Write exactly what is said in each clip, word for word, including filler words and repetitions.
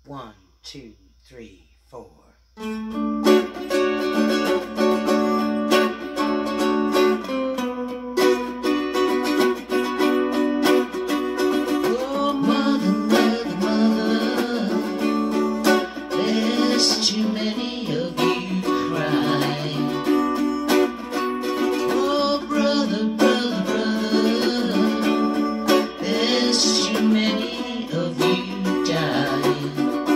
One, two, three, four. Oh, mother, mother, mother, there's too many of you crying. Oh, brother, brother, brother, there's too many of you dying.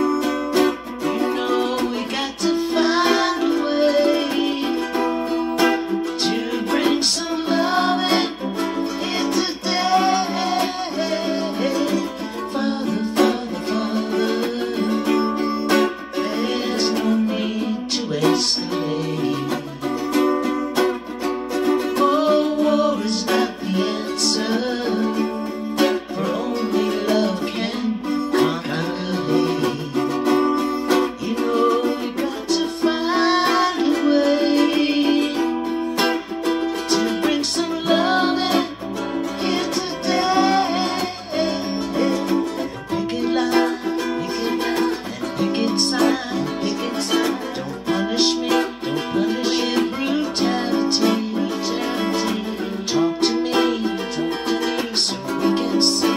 Oh, war is not the answer, for only love can conquer hate. You know we got to find a way to bring some love in here today. Picket line, picket line, and picket sign, picket sign. Don't punish me. Talk to me, talk to me, so we can see.